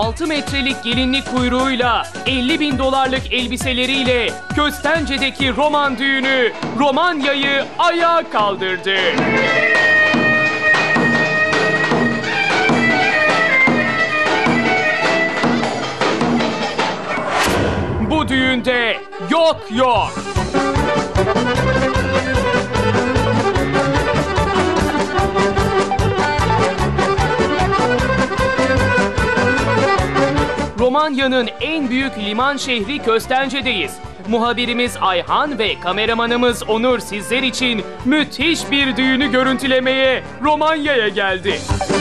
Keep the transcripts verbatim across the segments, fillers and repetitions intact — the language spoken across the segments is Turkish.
altı metrelik gelinlik kuyruğuyla, elli bin dolarlık elbiseleriyle Köstence'deki roman düğünü Romanya'yı ayağa kaldırdı. Bu düğünde yok yok. Romanya'nın en büyük liman şehri Köstence'deyiz. Muhabirimiz Ayhan ve kameramanımız Onur sizler için müthiş bir düğünü görüntülemeye Romanya'ya geldi.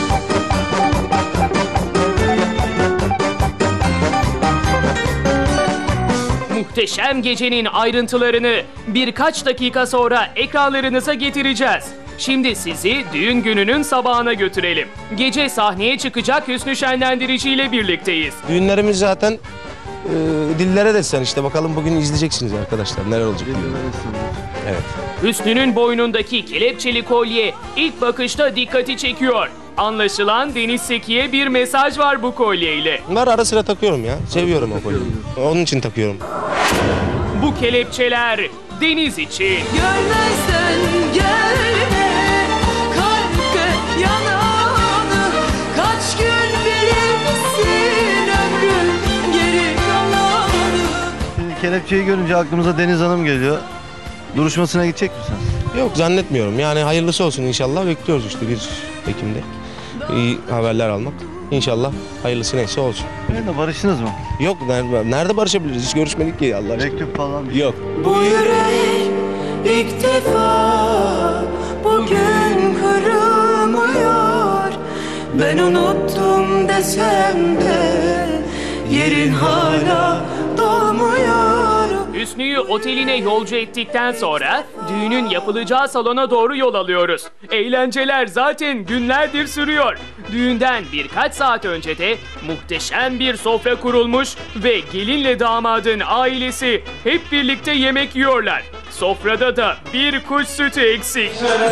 Muhteşem gecenin ayrıntılarını birkaç dakika sonra ekranlarınıza getireceğiz. Şimdi sizi düğün gününün sabahına götürelim. Gece sahneye çıkacak Hüsnü Şenlendirici ile birlikteyiz. Düğünlerimiz zaten e, dillere destan işte. Bakalım bugün izleyeceksiniz arkadaşlar. Neler olacak? Evet. Hüsnü'nün boynundaki kelepçeli kolye ilk bakışta dikkati çekiyor. Anlaşılan Deniz Seki'ye bir mesaj var bu kolyeyle. Bunları ara sıra takıyorum ya. Seviyorum o kolyeyi. Onun için takıyorum. Bu kelepçeler Deniz için. Görmezden gelme kalpte yananı, kaç gün bilirsin ömrüm geri kalanı. Şimdi kelepçeyi görünce aklımıza Deniz Hanım geliyor. Duruşmasına gidecek misin? Yok zannetmiyorum. Yani hayırlısı olsun inşallah. Bekliyoruz işte bir Ekim'de. İyi haberler almak. İnşallah hayırlısı neyse olsun. Benimle barıştınız mı? Yok nerede, nerede barışabiliriz? Hiç görüşmedik ki Allah aşkına. Mektup falan. Yok. Bu yürek ilk defa bugün kırılmıyor. Ben unuttum desem de yerin hala dolmuyor. Hüsnü'yü oteline yolcu ettikten sonra düğünün yapılacağı salona doğru yol alıyoruz. Eğlenceler zaten günlerdir sürüyor. Düğünden birkaç saat önce de muhteşem bir sofra kurulmuş ve gelinle damadın ailesi hep birlikte yemek yiyorlar. Sofrada da bir kuş sütü eksik.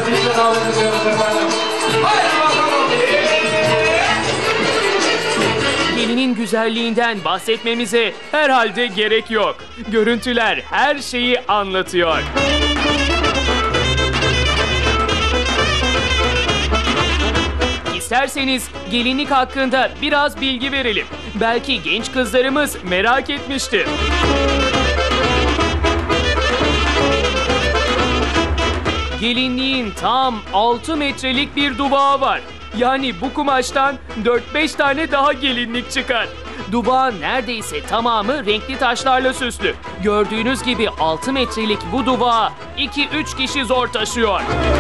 Gelinin güzelliğinden bahsetmemize herhalde gerek yok. Görüntüler her şeyi anlatıyor. İsterseniz gelinlik hakkında biraz bilgi verelim. Belki genç kızlarımız merak etmiştir. Gelinliğin tam altı metrelik bir duvağı var. Yani bu kumaştan dört beş tane daha gelinlik çıkar. Duvağın neredeyse tamamı renkli taşlarla süslü. Gördüğünüz gibi altı metrelik bu duvağı iki üç kişi zor taşıyor.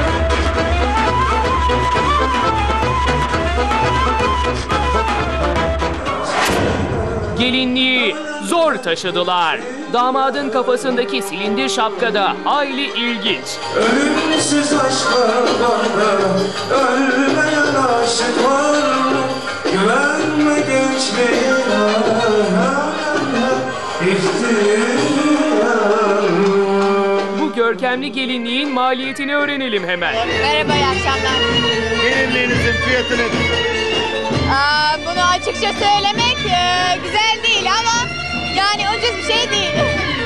Gelinliği zor taşıdılar. Damadın kafasındaki silindir şapkada hayli ilginç. Ölümsüz aşklarda ölmeyen aşık var mı? Güvenme gençliğine ihtiyar. Bu görkemli gelinliğin maliyetini öğrenelim hemen. Merhaba, iyi akşamlar. Gelinliğinizin fiyatı nedir? Aa, bunu açıkça söylemek e, güzel değil ama yani ucuz bir şey değil.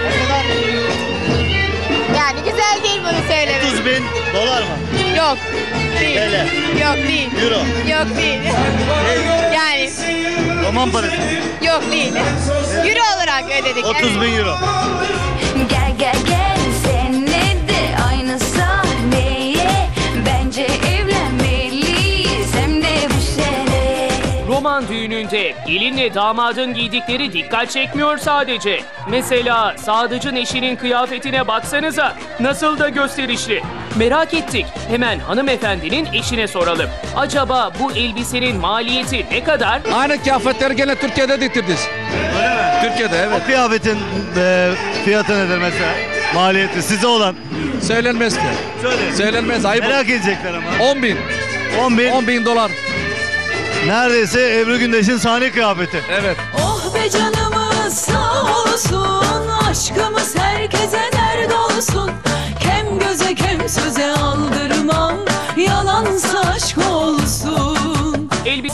Yani güzel değil bunu söylemek. otuz bin dolar mı? Yok. Değil. T L. Yok değil. Euro. Yok değil. Yani Roman parası. yok değil. Euro olarak ödedik. otuz bin euro. Gel gel gel senle de aynı sahneye, bence evlenmeliyiz hem de bu sene. Roman düğününde gelinle damadın giydikleri dikkat çekmiyor sadece. Mesela sadıcın eşinin kıyafetine baksanıza, nasıl da gösterişli. Merak ettik, hemen hanımefendinin eşine soralım. Acaba bu elbisenin maliyeti ne kadar? Aynı kıyafetleri gene Türkiye'de diktiriz. Öyle mi? Türkiye'de evet. O kıyafetin e, fiyatı nedir mesela? Maliyeti size olan. Söylenmez ki. Söyle. Söylenmez, ayıp. Merak edecekler ama. on bin. on bin. on bin dolar. Neredeyse Ebru Gündeş'in sahne kıyafeti. Evet. Oh be canımız sağ olsun, aşkımız herkese dert olsun. Kem göze kem söze aldırmam, yalansa aşk olsun. Elbise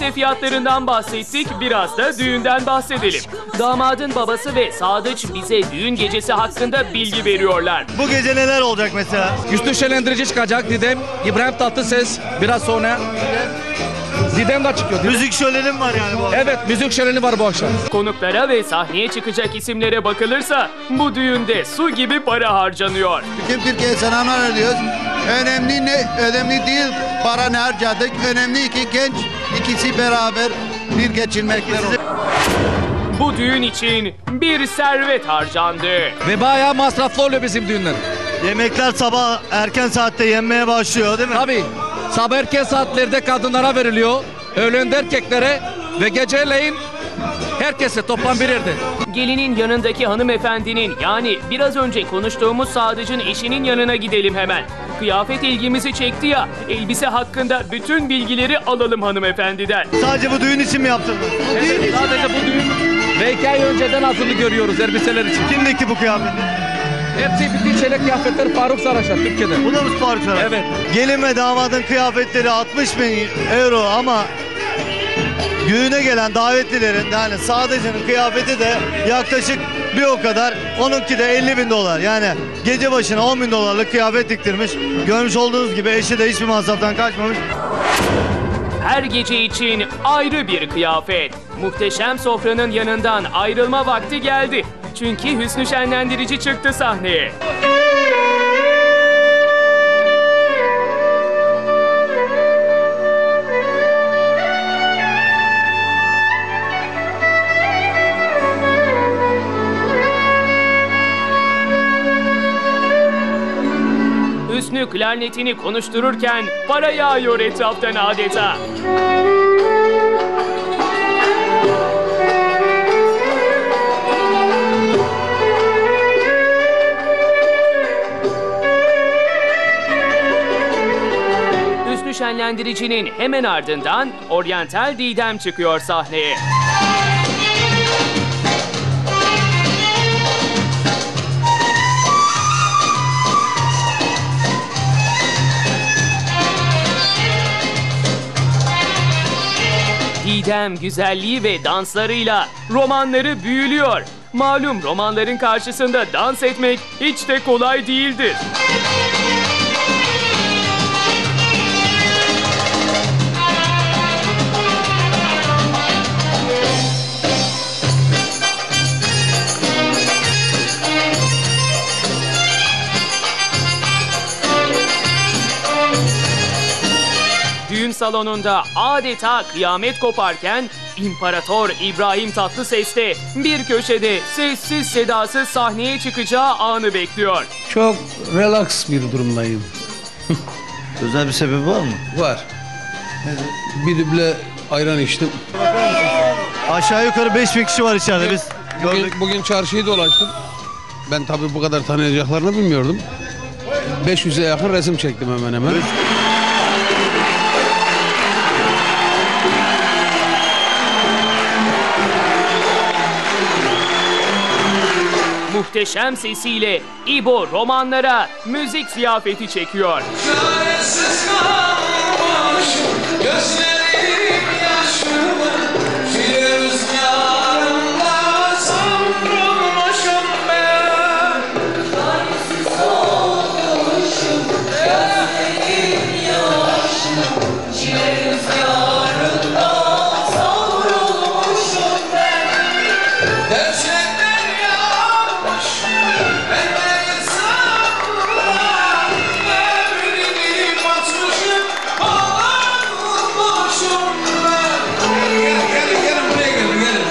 elbise fiyatlarından bahsettik, biraz da düğünden bahsedelim. Damadın babası ve Sadıç bize düğün gecesi hakkında bilgi veriyorlar. Bu gece neler olacak mesela? Üstü şenlendirici çıkacak Didem. İbrahim Tatlıses biraz sonra. Didem de çıkıyor. Didem. Müzik şöleni mi var yani bu akşam? Evet, müzik şöleni var bu akşam. Konuklara ve sahneye çıkacak isimlere bakılırsa bu düğünde su gibi para harcanıyor. Tüm Türkiye'ye selamlar ediyoruz. Önemli ne? Önemli değil para ne harcadık. Önemli ki genç ikisi beraber bir geçinmekler oldu. Bu düğün için bir servet harcandı. Ve bayağı masraflı oluyor bizim düğünler. Yemekler sabah erken saatte yenmeye başlıyor değil mi? Tabii. Sabah erken saatlerde kadınlara veriliyor. Öğlende erkeklere ve geceleyin herkese toplam bir yerde. Gelinin yanındaki hanımefendinin, yani biraz önce konuştuğumuz Sadıç'ın eşinin yanına gidelim hemen. Kıyafet ilgimizi çekti ya, elbise hakkında bütün bilgileri alalım hanımefendiden. Sadece bu düğün için mi yaptırdın? Evet, sadece bu düğün ve iki ay önceden hazırlığı görüyoruz elbiseler için. Kim dikti bu kıyafeti? Hepsi bütün çelik kıyafetler Faruk Saraç'a Türkiye'de. Bu da mı Faruk Saraç? Evet. Gelin ve damadın kıyafetleri altmış bin euro ama düğüne gelen davetlilerin, yani Sadıç'ın kıyafeti de yaklaşık bir o kadar. Onunki de elli bin dolar. Yani gece başına on bin dolarlık kıyafet diktirmiş. Görmüş olduğunuz gibi eşi de hiçbir masraftan kaçmamış. Her gece için ayrı bir kıyafet. Muhteşem sofranın yanından ayrılma vakti geldi. Çünkü Hüsnü Şenlendirici çıktı sahneye. Hüsnü klarnetini konuştururken para yağıyor etraftan adeta. Hüsnü Şenlendirici'nin hemen ardından Oryantal Didem çıkıyor sahneye. Didem güzelliği ve danslarıyla romanları büyülüyor. Malum romanların karşısında dans etmek hiç de kolay değildir. Düğün salonunda adeta kıyamet koparken İmparator İbrahim Tatlıses de bir köşede sessiz sedasız sahneye çıkacağı anı bekliyor. Çok relax bir durumdayım. Özel bir sebebi var mı? Var. Bir düble ayran içtim. Aşağı yukarı beş bin kişi var içeride biz. Bugün, Gördük. bugün çarşıyı dolaştım. Ben tabii bu kadar tanıyacaklarını bilmiyordum. beş yüze yakın resim çektim hemen hemen. Muhteşem sesiyle İbo romanlara müzik ziyafeti çekiyor. Çaresiz kalmış gözlerim yaşlı, file rüzgarında savrulmuşum ben. Çaresiz kalmışım gözlerim yaşlı, file rüzgarında savrulmuşum ben. Gerçekten yanlış, ben de insanlar, evliliğim açmışım, ağlanmışım ben. Gelin, gelin, gelin, buraya gelin, gelin.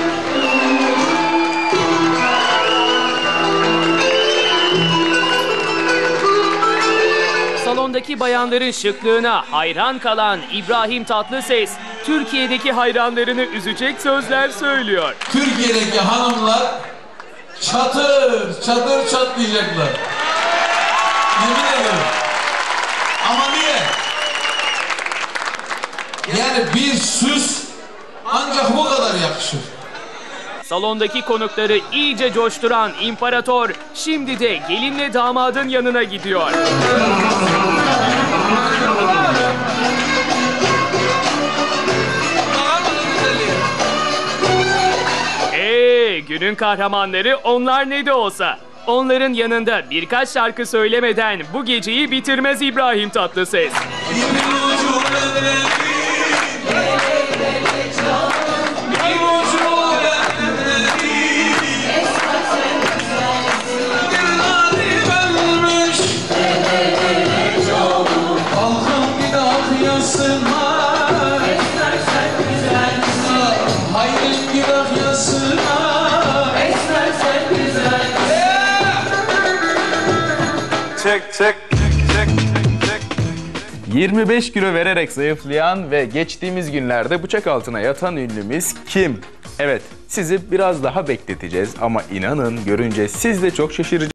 Salondaki bayanların şıklığına hayran kalan İbrahim Tatlıses, Türkiye'deki hayranlarını üzecek sözler söylüyor. Türkiye'deki hanımlar çatır çatır çatlayacaklar. Yemin ederim. Ama niye? Yani bir süs ancak bu kadar yakışır. Salondaki konukları iyice coşturan İmparator şimdi de gelinle damadın yanına gidiyor. Günün kahramanları onlar ne de olsa. Onların yanında birkaç şarkı söylemeden bu geceyi bitirmez İbrahim Tatlıses. Çek çek çek çek. yirmi beş kilo vererek zayıflayan ve geçtiğimiz günlerde bıçak altına yatan ünlümüz kim? Evet, sizi biraz daha bekleteceğiz ama inanın görünce siz de çok şaşıracaksınız.